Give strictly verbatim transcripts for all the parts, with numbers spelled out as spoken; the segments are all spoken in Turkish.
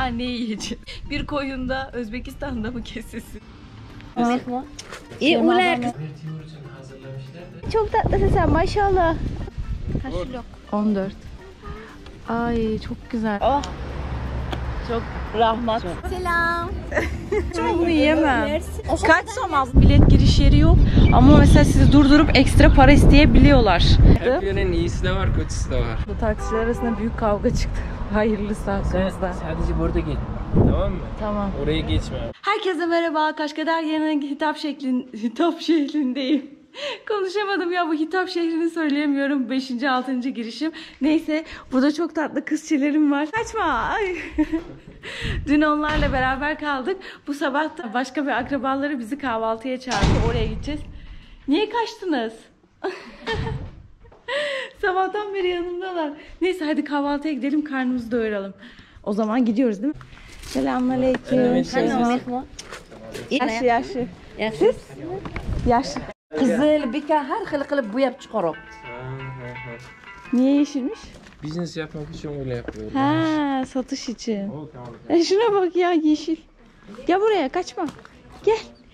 ne yiyeceğiz? Bir koyun da Özbekistan'da mı kesilsin? İyi ulan. Çok tatlısın sen maşallah. Kaç kilo? on dört. Ay çok güzel. Oh. Çok rahmat. Selam. Çok bunu yiyemem. Kaç somaz bilet giriş yeri yok ama mesela sizi durdurup ekstra para isteyebiliyorlar. Hep yönenin iyisi de var, kötüsü de var. Bu taksiler arasında büyük kavga çıktı. Hayırlısı hakkımızda. Sadece burada gel. Tamam mı? Tamam. Orayı geçme. Herkese merhaba. Kaşkadar yerine hitap şeklin hitap şehrindeyim. Konuşamadım ya, bu hitap şehrini söyleyemiyorum. beşinci altıncı girişim. Neyse, burada çok tatlı kızçelerim var. Kaçma. Ay. Dün onlarla beraber kaldık. Bu sabah da başka bir akrabaları bizi kahvaltıya çağırdı. Oraya gideceğiz. Niye kaçtınız? Sabahtan beri yanımdalar. Neyse hadi kahvaltıya gidelim, karnımızı doyuralım. O zaman gidiyoruz değil mi? Selamünaleyküm. Yaşlı yaşlı. Siz? Yaşlı. Kızıl bika her xil qilib bo'yab chiqarib. Niye yeşilmiş? Business yapmak için öyle yapıyorlar. Ha, satış için. E şuna bak ya, yeşil. Gel buraya, kaçma. Gel.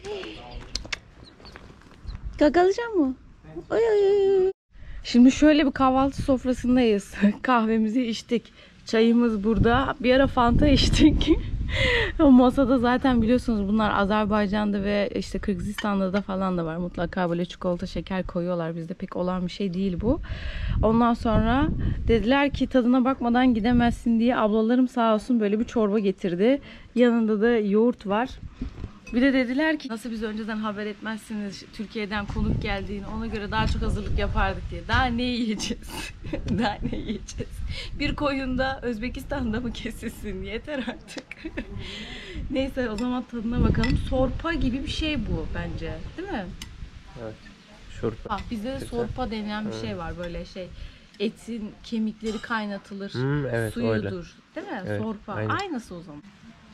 Gagalayacak mı? Ay ay ay. Şimdi şöyle bir kahvaltı sofrasındayız. Kahvemizi içtik. Çayımız burada. Bir ara Fanta içtik. O masada zaten biliyorsunuz bunlar Azerbaycan'da ve işte Kırgızistan'da da falan da var. Mutlaka böyle çikolata, şeker koyuyorlar. Bizde pek olan bir şey değil bu. Ondan sonra dediler ki tadına bakmadan gidemezsin diye ablalarım sağ olsun böyle bir çorba getirdi. Yanında da yoğurt var. Bir de dediler ki nasıl biz önceden haber etmezsiniz Türkiye'den konuk geldiğini, ona göre daha çok hazırlık yapardık diye. Daha ne yiyeceğiz? Daha ne yiyeceğiz? Bir koyun da Özbekistan'da mı kesilsin? Yeter artık. Neyse o zaman tadına bakalım. Sorpa gibi bir şey bu bence. Değil mi? Evet. Şorpa. Ah, bizde de sorpa denilen bir şey var, böyle şey. Etin kemikleri kaynatılır. Hmm, evet, suyudur. öyle. Değil mi? Evet, Sorpa. aynen. Aynısı o zaman.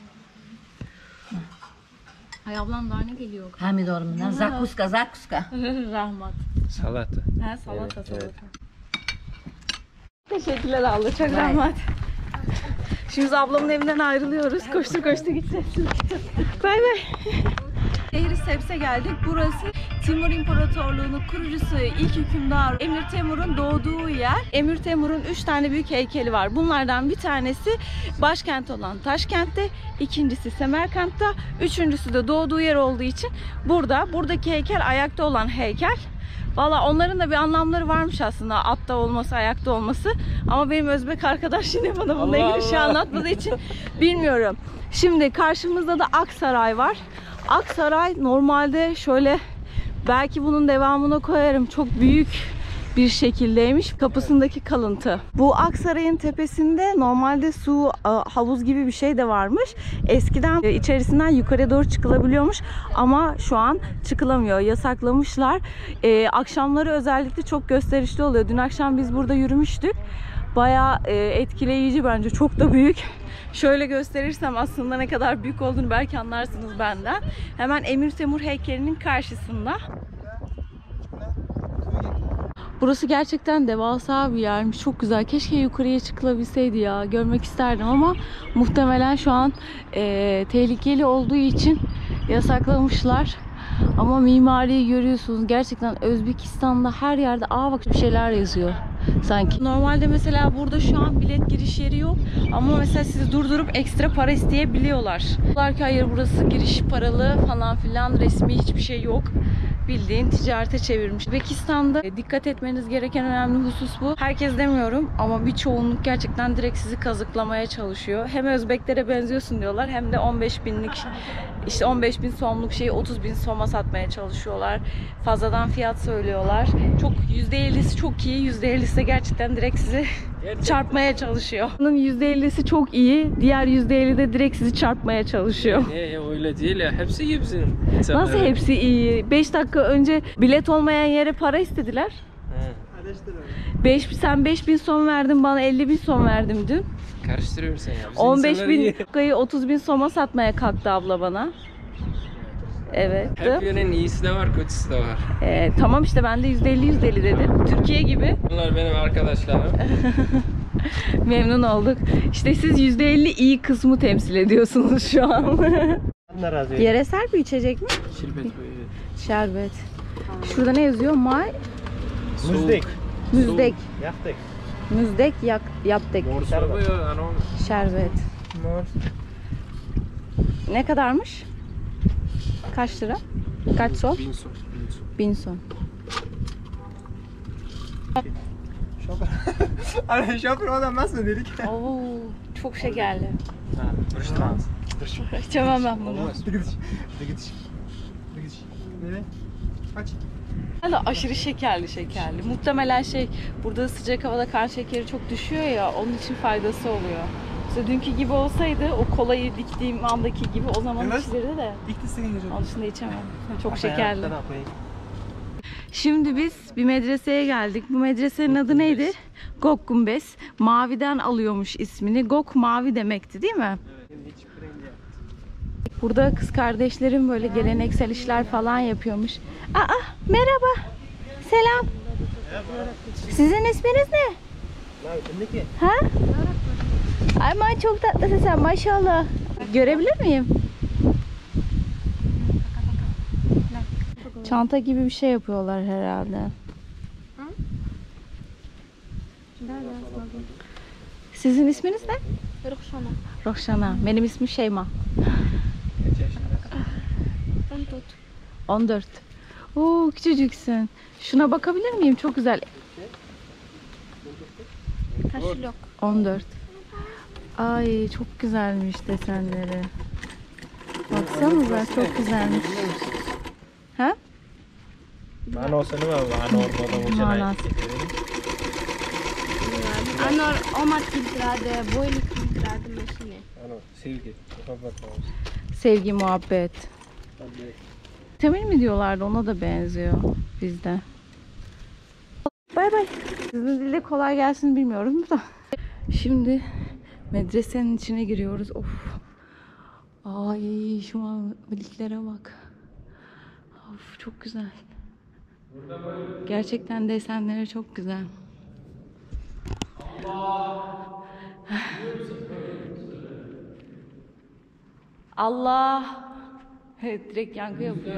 Hay ablam daha ne geliyor? Pomidorumdan zakuska zakuska. Rahmat. Salata. Ha, salata Evet, salata. evet. Teşekkürler abla, çok rahmat. Şimdi ablamın evinden ayrılıyoruz. Koştur koştur gideceğiz. Bay bay. Şehri Seps'e geldik. Burası Timur İmparatorluğu'nun kurucusu, ilk hükümdar Emir Temur'un doğduğu yer. Emir Temur'un üç tane büyük heykeli var. Bunlardan bir tanesi başkent olan Taşkent'te, ikincisi Semerkant'ta, üçüncüsü de doğduğu yer olduğu için burada. Buradaki heykel ayakta olan heykel. Valla onların da bir anlamları varmış aslında, atta olması, ayakta olması. Ama benim Özbek arkadaş yine bana bununla ilgili şey anlatmadığı için bilmiyorum. Şimdi karşımızda da Aksaray var. Aksaray normalde şöyle, belki bunun devamına koyarım, çok büyük bir şekildeymiş. Kapısındaki kalıntı. Bu Aksaray'ın tepesinde normalde su, havuz gibi bir şey de varmış. Eskiden içerisinden yukarıya doğru çıkılabiliyormuş ama şu an çıkılamıyor. Yasaklamışlar. Ee, akşamları özellikle çok gösterişli oluyor. Dün akşam biz burada yürümüştük. Bayağı e, etkileyici bence. Çok da büyük. Şöyle gösterirsem aslında ne kadar büyük olduğunu belki anlarsınız benden. Hemen Emir Temur heykelinin karşısında. Burası gerçekten devasa bir yermiş. Çok güzel. Keşke yukarıya çıkılabilseydi ya. Görmek isterdim ama muhtemelen şu an e, tehlikeli olduğu için yasaklamışlar. Ama mimariyi görüyorsunuz. Gerçekten Özbekistan'da her yerde aa bak bir şeyler yazıyor sanki. Normalde mesela burada şu an bilet giriş yeri yok. Ama mesela sizi durdurup ekstra para isteyebiliyorlar. Diyorlar ki hayır burası giriş paralı falan filan, resmi hiçbir şey yok. Bildiğin ticarete çevirmiş. Özbekistan'da dikkat etmeniz gereken önemli husus bu. Herkes demiyorum ama bir çoğunluk gerçekten direkt sizi kazıklamaya çalışıyor. Hem Özbeklere benziyorsun diyorlar hem de on beş binlik işte on beş bin somluk şeyi otuz bin soma satmaya çalışıyorlar. Fazladan fiyat söylüyorlar. Çok yüzde ellisi çok iyi, yüzde ellisi de gerçekten direkt sizi çarpmaya çalışıyor. Bunun yüzde ellisi çok iyi, diğer yüzde elli de direkt sizi çarpmaya çalışıyor. Ne öyle değil ya. Hepsi iyi bizim. Nasıl hepsi iyi? beş dakika önce bilet olmayan yere para istediler. beş, sen beş bin son verdin, bana elli bin son verdim dün. Karıştırıyorsun ya. Bizim on beş bin iyi. dakikayı otuz bin soma satmaya kalktı abla bana. Evet. Hep yönenin iyisi de var, kötüsü de var. Ee, tamam işte ben de yüzde elli yüzde elli dedim. Türkiye gibi. Bunlar benim arkadaşlarım. Memnun olduk. İşte siz yüzde elli iyi kısmı temsil ediyorsunuz şu an. Yeresel bir içecek mi? Şerbet bu, evet. Şerbet. Şurada ne yazıyor? May? Müzdek. Müzdek. Yaktık. Müzdek yak, yaptık. Mor soba ya, ano. Şerbet. Ne kadarmış? Kaç lira? Kaç son? Bin son, bin son. Bin son. Hani şoför adam nasıl dedik? Oo, çok şekerli. Ha, duruşturmaz. İçemem ben bunu. Olmaz. Dur git. Dur git. Dur git. Nereye? Kaç. Hala aşırı şekerli şekerli. Muhtemelen şey, burada sıcak havada kan şekeri çok düşüyor ya, onun için faydası oluyor. İşte dünkü gibi olsaydı, o kolayı diktiğim andaki gibi o zaman Evet. içilirdi de. İlk de geliyor. Onun dışında içemem. Çok şekerli. Ne yapayım? Şimdi biz bir medreseye geldik. Bu medresenin adı neydi? Gok Gumbes. Maviden alıyormuş ismini. Gok mavi demekti, değil mi? Burada kız kardeşlerim böyle geleneksel işler falan yapıyormuş. Aa, merhaba. Selam. Sizin isminiz ne? Ha? Ay man çok tatlısın sen, maşallah. Görebilir miyim? Çanta gibi bir şey yapıyorlar herhalde. Sizin isminiz ne? Roxana. Roxana. Benim ismim Şeyma. on dört. Oo, küçücüksün. Şuna bakabilir miyim? Çok güzel. Taşlok. on dört. Ay çok güzelmiş desenleri. Baksanıza çok güzelmiş. Ha? Manası ne var? Manası Manası. Anor omat filtrade, boyli filtrade maşine. Ano, sevgi. Sevgi, muhabbet. Temel mi diyorlardı? Ona da benziyor bizde. Bay bay. Sizin dilde kolay gelsin bilmiyorum da. Şimdi medresenin içine giriyoruz. Of. Ay şu maliklere bak. Of çok güzel. Gerçekten desenleri çok güzel. Allah. Evet, direkt yankı yapıyor.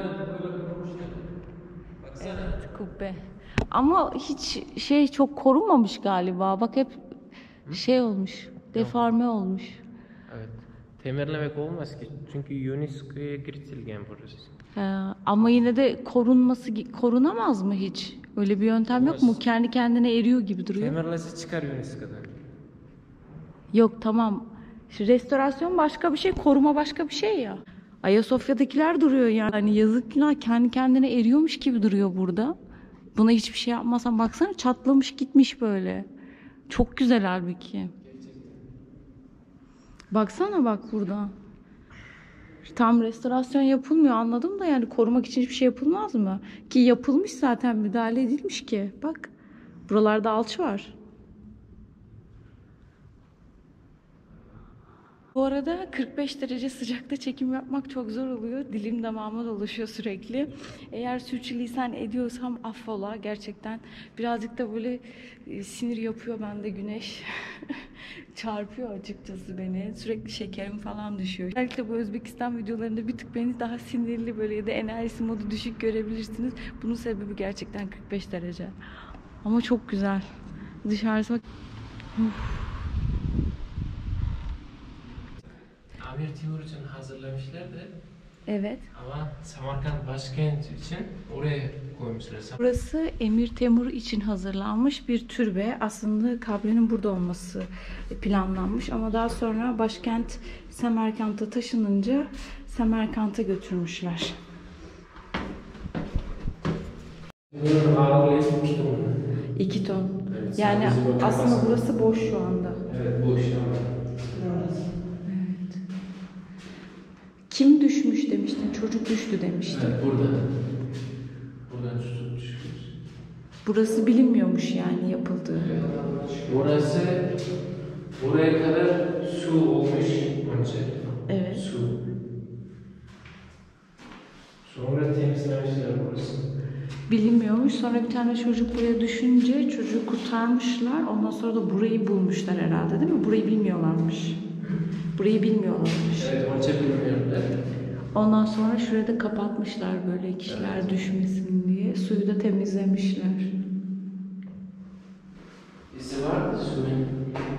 Evet, kubbe. Ama hiç şey çok korunmamış galiba. Bak hep şey olmuş, deforme olmuş. Evet. Temirlemek olmaz ki. Çünkü UNESCO'ya giritilgen burası. Ee, ama yine de korunması korunamaz mı hiç? Öyle bir yöntem yok mu? Kendi kendine eriyor gibi duruyor. Temirlese çıkar UNESCO'dan. Yok tamam. İşte restorasyon başka bir şey, koruma başka bir şey ya. Ayasofya'dakiler duruyor yani. Hani yazık günah, kendi kendine eriyormuş gibi duruyor burada. Buna hiçbir şey yapmasan baksana çatlamış gitmiş böyle. Çok güzel halbuki. Baksana bak burada. Tam restorasyon yapılmıyor anladım da yani korumak için hiçbir şey yapılmaz mı? Ki yapılmış zaten, müdahale edilmiş ki. Bak buralarda alçı var. Bu arada kırk beş derece sıcakta çekim yapmak çok zor oluyor. Dilim damağıma dolaşıyor sürekli. Eğer sürçülisan ediyorsam affola. Gerçekten birazcık da böyle e, sinir yapıyor bende güneş. Çarpıyor açıkçası beni. Sürekli şekerim falan düşüyor. Özellikle bu Özbekistan videolarında bir tık beni daha sinirli böyle ya da enerjisi modu düşük görebilirsiniz. Bunun sebebi gerçekten kırk beş derece. Ama çok güzel. Dışarısı bak. Uf. Amir Timur için hazırlamışlar da Evet. ama Samarkand başkent için oraya koymuşlar. Burası Emir Temur için hazırlanmış bir türbe. Aslında kabrenin burada olması planlanmış ama daha sonra başkent Semerkant'a taşınınca Semerkant'a götürmüşler. Bunun ağırlığı iki ton. İki ton. Evet, Yani sadece aslında bakılmaz. burası boş şu anda. Evet, boş ama. Evet. Kim düşmüş demiştin? Çocuk düştü demiştin. Evet, burada. Buradan tutup düşüyoruz. Burası bilinmiyormuş yani yapıldığı. Burası buraya kadar su olmuş önce. Evet. Su. Sonra temizlemişler burası. Bilinmiyormuş. olmuş. Sonra bir tane çocuk buraya düşünce çocuğu kurtarmışlar. Ondan sonra da burayı bulmuşlar herhalde, değil mi? Burayı bilmiyorlarmış. Burayı bilmiyorlarmış. Evet, onu çok bilmiyorum ben. Ondan sonra şurayı da kapatmışlar böyle kişiler evet. düşmesin diye. Suyu da temizlemişler. İzi vardı suyun.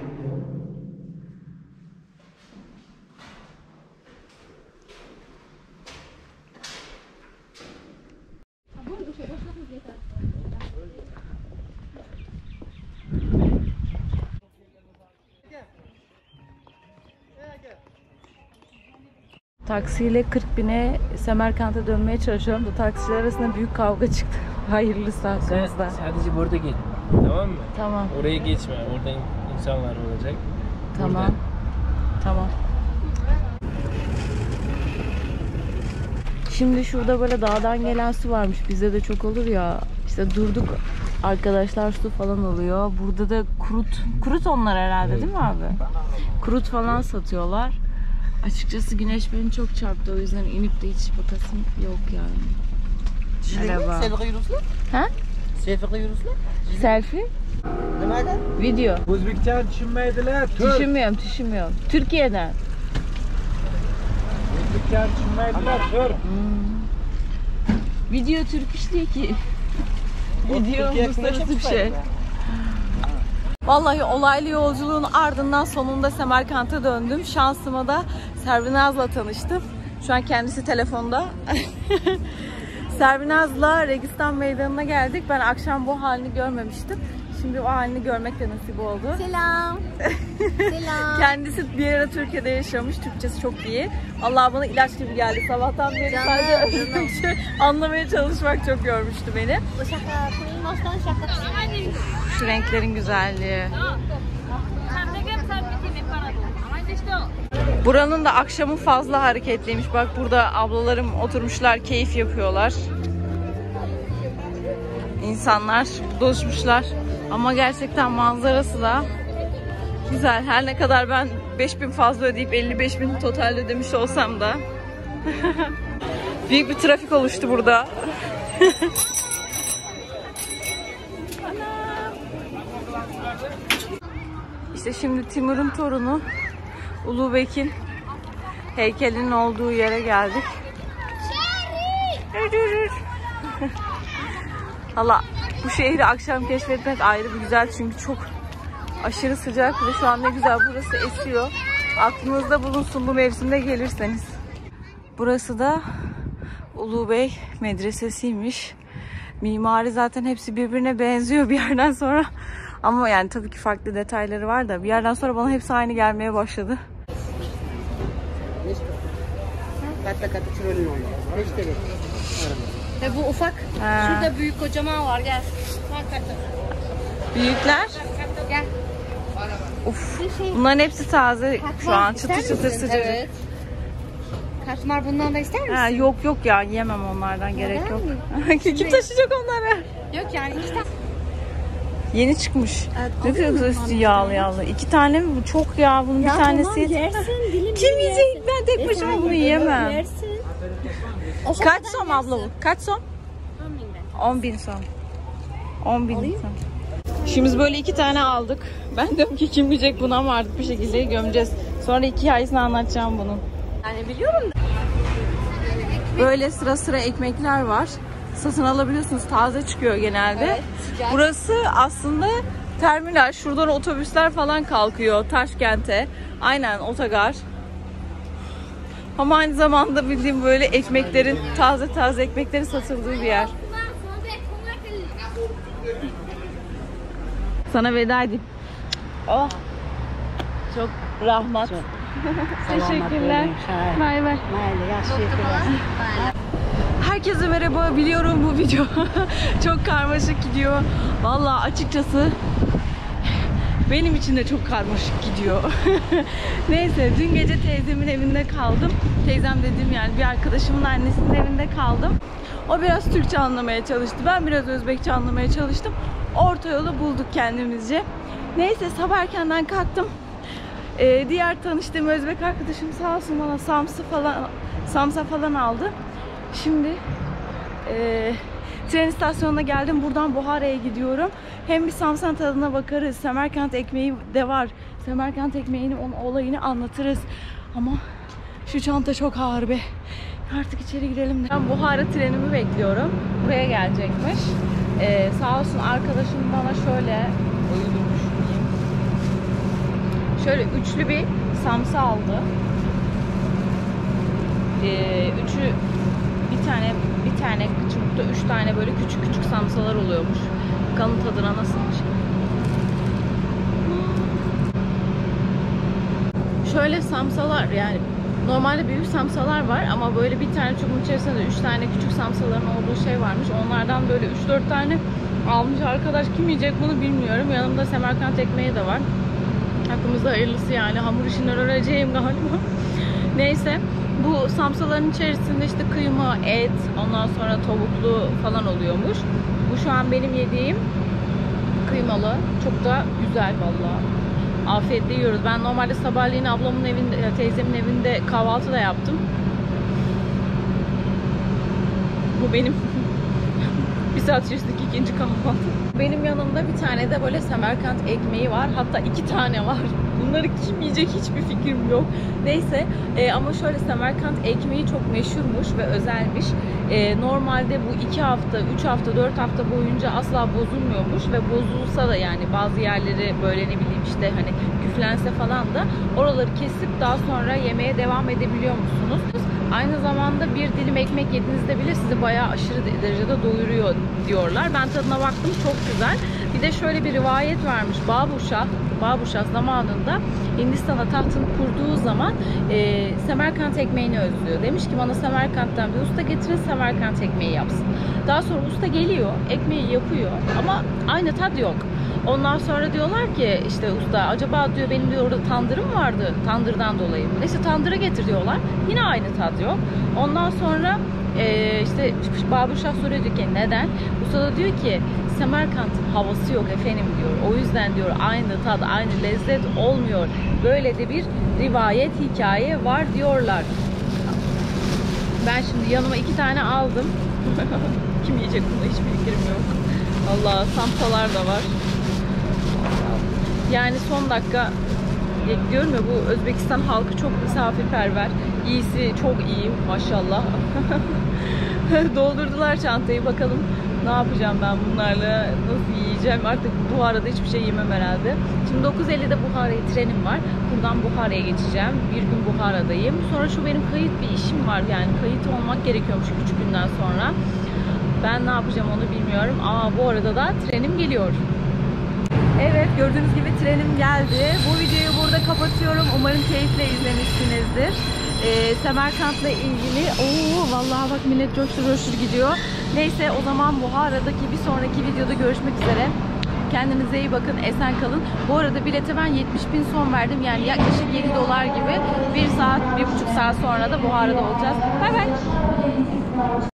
Taksiyle kırk bine Semerkant'a dönmeye çalışıyorum da taksiler arasında büyük kavga çıktı. Hayırlısı hakkımızda. Sadece burada gel. Tamam mı? Tamam. Oraya geçme. Orada insanlar olacak. Tamam. Burada. Tamam. Şimdi şurada böyle dağdan gelen su varmış. Bizde de çok olur ya. İşte durduk. Arkadaşlar su falan oluyor. Burada da kurut. Kurut onlar herhalde değil mi abi? Kurut falan satıyorlar. Açıkçası güneş beni çok çarptı. O yüzden inip de hiç bakasım yok yani. Merhaba. Ha? Selfie? Video. O'zbekcha tushunmaydilar. Düşünmüyorum, düşünmüyorum. Türkiye'den. O'zbekcha tushunmaydilar. Tur. Hmm. Video Türk iş değil ki. Video uluslararası bir şey. Vallahi olaylı yolculuğun ardından sonunda Semerkant'a döndüm. Şansıma da Servinaz'la tanıştım. Şu an kendisi telefonda. Servinaz'la Registan Meydanı'na geldik. Ben akşam bu halini görmemiştim. Şimdi o halini görmek de nasip oldu. Selam. Selam. Kendisi bir ara Türkiye'de yaşamış. Türkçesi çok iyi. Allah bana ilaç gibi geldi. Sabahtan beri sadece anlamaya çalışmak çok yormuştu beni. Şu renklerin güzelliği. Buranın da akşamı fazla hareketliymiş. Bak burada ablalarım oturmuşlar, keyif yapıyorlar. İnsanlar doluşmuşlar. Ama gerçekten manzarası da güzel. Her ne kadar ben beş bin fazla ödeyip elli beş bin total ödemiş olsam da büyük bir trafik oluştu burada. İşte şimdi Timur'un torunu Ulubek'in heykelinin olduğu yere geldik. Valla bu şehri akşam keşfetmek ayrı bir güzel çünkü çok aşırı sıcak ve şu an ne güzel burası esiyor. Aklınızda bulunsun bu mevsimde gelirseniz. Burası da Ulubey Medresesi'ymiş. Mimari zaten hepsi birbirine benziyor bir yerden sonra. Ama yani tabii ki farklı detayları var da bir yerden sonra bana hepsi aynı gelmeye başladı. Ve bu ufak. Ha. Şurada büyük kocaman var. Gel. Büyükler. Gel. Uf. Bunların hepsi taze şu an çıtır çıtır sıcacık. Evet. Katmar bundan da ister misin? Ha, yok yok ya yemem onlardan gerek Neden yok. mi? Kim taşıyacak onları? Yok yani iki tane. Yeni çıkmış. Evet, ne kadar güzel üstü yağlı yağlı. İki tane mi? Bu çok ya bunun ya bir tanesi. Tamam, yersin, dilim Kim dilim yiyecek? yersin. Ben tek başıma e, bunu yiyemem. Yersin. Kaç som abla bu? Kaç som? on bin som. on bin som. Şimdi biz böyle iki tane aldık. Ben diyorum ki kim yiyecek bunu ama artık bir şekilde gömeceğiz. Sonra iki hikayesini anlatacağım bunun. Yani biliyorum da. Böyle sıra sıra ekmekler var. Satın alabiliyorsunuz. Taze çıkıyor genelde. Evet, burası aslında terminal. Şuradan otobüsler falan kalkıyor Taşkent'e. Aynen otogar. Ama aynı zamanda bildiğim böyle ekmeklerin, taze taze ekmeklerin satıldığı bir yer. Sana veda edeyim. Oh. Çok rahmat. Çok. Teşekkürler. Bay bay. Herkese merhaba. Biliyorum bu video çok karmaşık gidiyor. Vallahi açıkçası benim için de çok karmaşık gidiyor. Neyse dün gece teyzemin evinde kaldım. Teyzem dediğim yani bir arkadaşımın annesinin evinde kaldım. O biraz Türkçe anlamaya çalıştı. Ben biraz Özbekçe anlamaya çalıştım. Orta yolu bulduk kendimizce. Neyse sabah erkenden kalktım. Ee, diğer tanıştığım Özbek arkadaşım sağ olsun bana samsa falan, samsa falan aldı. Şimdi e, Tren istasyonuna geldim. Buradan Buhara'ya gidiyorum. Hem bir Samsan tadına bakarız. Semerkant ekmeği de var. Semerkant ekmeğinin onun olayını anlatırız. Ama şu çanta çok ağır be. Artık içeri girelim de. Ben Buhara trenimi bekliyorum. Buraya gelecekmiş. Ee, sağ olsun arkadaşım bana şöyle uydurmuş diyeyim. Şöyle üçlü bir samsa aldı. Ee, üçü bir tane bir tane çubukta üç tane böyle küçük küçük samsalar oluyormuş. Bakalım tadına nasılmış. Şöyle samsalar, yani normalde büyük samsalar var ama böyle bir tane çubuğun içerisinde üç tane küçük samsaların olduğu şey varmış. Onlardan böyle üç dört tane almış arkadaş. Kim yiyecek bunu bilmiyorum. Yanımda Semerkant ekmeği de var. Hakkımızda hayırlısı yani. Hamur işinden öleceğim galiba. Neyse. Bu samsaların içerisinde işte kıyma, et, ondan sonra tavuklu falan oluyormuş. Bu şu an benim yediğim kıymalı. Çok da güzel vallahi. Afiyetle yiyoruz. Ben normalde sabahleyin ablamın evinde, teyzemin evinde kahvaltı da yaptım. Bu benim bir saat içerisindeki ikinci kahvaltı. Benim yanımda bir tane de böyle Semerkant ekmeği var. Hatta iki tane var. Bunları kim yiyecek hiçbir fikrim yok. Neyse e, ama şöyle Semerkant ekmeği çok meşhurmuş ve özelmiş. E, normalde bu iki hafta, üç hafta, dört hafta boyunca asla bozulmuyormuş ve bozulsa da yani bazı yerleri böyle ne bileyim işte hani küflense falan da oraları kesip daha sonra yemeye devam edebiliyor musunuz? Aynı zamanda bir dilim ekmek yediğinizde bile sizi bayağı aşırı derecede doyuruyor diyorlar. Ben tadına baktım, çok güzel. Bir de şöyle bir rivayet varmış. Babuşah, Babuşah zamanında Hindistan'a tahtını kurduğu zaman e, Semerkant ekmeğini özlüyor. Demiş ki bana Semerkant'tan bir usta getirin, Semerkant ekmeği yapsın. Daha sonra usta geliyor, ekmeği yapıyor ama aynı tat yok. Ondan sonra diyorlar ki işte usta acaba diyor benim diyor orada tandırım vardı, tandırdan dolayı mı? Neyse tandıra getir diyorlar. Yine aynı tat yok. Ondan sonra e, işte Babuşah soruyor diyor ki neden? Usta da diyor ki Semerkant havası yok efendim diyor. O yüzden diyor aynı tat, aynı lezzet olmuyor. Böyle de bir rivayet, hikaye var diyorlar. Ben şimdi yanıma iki tane aldım. Kim yiyecek bunu hiçbir fikrim yok. Allah, samsalar da var. Yani son dakika diyorum ya, bu Özbekistan halkı çok misafirperver. İyisi çok iyi maşallah. Doldurdular çantayı, bakalım ne yapacağım ben bunlarla, nasıl yiyeceğim artık. Bu arada hiçbir şey yemem herhalde. Şimdi dokuz ellide Buhara'ya trenim var. Buradan Buhara'ya geçeceğim. Bir gün Buhara'dayım. Sonra şu benim kayıt bir işim var. Yani kayıt olmak gerekiyormuş üç günden sonra. Ben ne yapacağım onu bilmiyorum. Aa, bu arada da trenim geliyor. Evet, gördüğünüz gibi trenim geldi. Bu videoyu burada kapatıyorum. Umarım keyifle izlemişsinizdir. Ee, Semerkant'la ilgili ooo vallahi bak millet coştur coştur gidiyor. Neyse, o zaman Buhara'daki bir sonraki videoda görüşmek üzere. Kendinize iyi bakın, esen kalın. Bu arada bilete ben yetmiş bin son verdim. Yani yaklaşık yedi dolar gibi. bir saat, bir buçuk saat sonra da Buhara'da olacağız. Bay bay.